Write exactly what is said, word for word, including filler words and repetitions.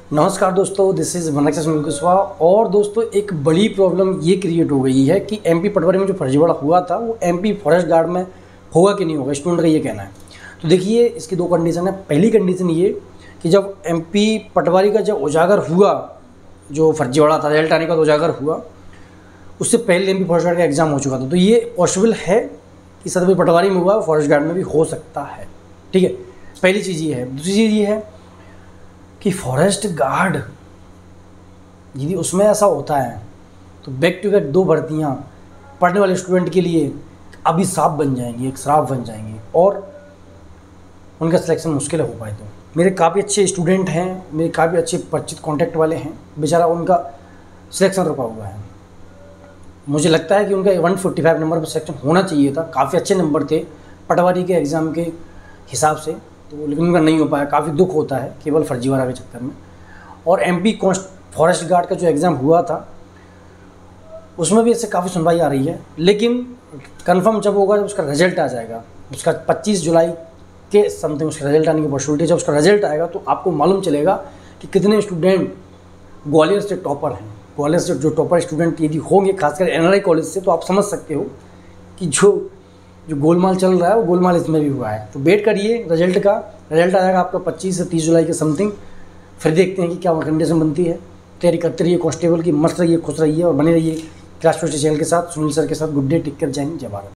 नमस्कार दोस्तों, this is वनक सुनील कुशवाहा। और दोस्तों, एक बड़ी प्रॉब्लम ये क्रिएट हो गई है कि एमपी पटवारी में जो फर्जीवाड़ा हुआ था वो एमपी फॉरेस्ट गार्ड में होगा कि नहीं होगा, स्टूडेंट का ये कहना है। तो देखिए, इसकी दो कंडीशन है। पहली कंडीशन ये कि जब एमपी पटवारी का जब उजागर हुआ, जो फर्जीवाड़ा था, रिजल्ट आने का उजागर हुआ, उससे पहले एमपी फॉरेस्ट गार्ड का एग्जाम हो चुका था। तो ये पॉसिबल है कि सदर पटवारी में हुआ, फॉरेस्ट गार्ड में भी हो सकता है। ठीक है, पहली चीज़ ये है। दूसरी चीज़ ये है कि फॉरेस्ट गार्ड यदि उसमें ऐसा होता है तो बैक टू बैक दो भर्तियाँ पढ़ने वाले स्टूडेंट के लिए अभिशाप बन जाएंगी, एक श्राप बन जाएंगी और उनका सिलेक्शन मुश्किल हो पाए। तो मेरे काफ़ी अच्छे स्टूडेंट हैं, मेरे काफ़ी अच्छे परिचित कॉन्टैक्ट वाले हैं, बेचारा उनका सिलेक्शन रुका हुआ है। मुझे लगता है कि उनका एक सौ पैंतालीस नंबर पर सिलेक्शन होना चाहिए था। काफ़ी अच्छे नंबर थे पटवारी के एग्ज़ाम के हिसाब से, तो लेकिन उनका नहीं हो पाया। काफ़ी दुख होता है केवल फर्जीवाड़ा के चक्कर में। और एमपी फॉरेस्ट गार्ड का जो एग्ज़ाम हुआ था उसमें भी इससे काफ़ी सुनवाई आ रही है, लेकिन कंफर्म जब होगा, जब उसका रिजल्ट आ जाएगा, उसका पच्चीस जुलाई के समथिंग उसका रिजल्ट आने की पॉसिबिलिटी। जब उसका रिजल्ट आएगा तो आपको मालूम चलेगा कि कितने स्टूडेंट ग्वालियर से टॉपर हैं। ग्वालियर से जो टॉपर स्टूडेंट यदि होंगे, खासकर एनआरआई कॉलेज से, तो आप समझ सकते हो कि जो जो गोलमाल चल रहा है वो गोलमाल इसमें भी हुआ है। तो वेट करिए रिजल्ट का। रिजल्ट आएगा आपका पच्चीस से तीस जुलाई के समथिंग, फिर देखते हैं कि क्या कंडीशन बनती है। तैयारी करते रहिए कांस्टेबल की, मस्त रहिए, खुश रहिए और बने रहिए क्लास ट्वेंटी चैनल के साथ, सुनील सर के साथ। गुड डे, टेक केयर, जय हिंद, जय भारत।